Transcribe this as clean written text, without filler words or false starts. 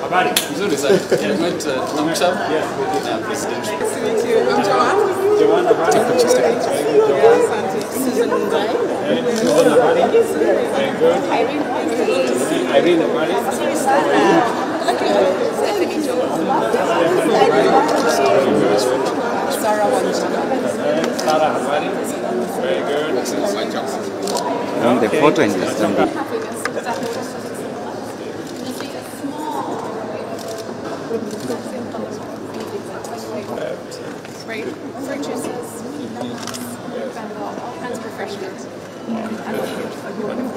Habari. Nzuri sana. Tunamsha President. Nice to meet you. I'm Joanne. Joanne, habari. Susan Ndai. Susan, habari. Very good. Irene, habari. Sarah Wanjana. Sarah, habari. Very good. The photo in this number. Great. Fruit juices, lemons, all kinds of refreshments.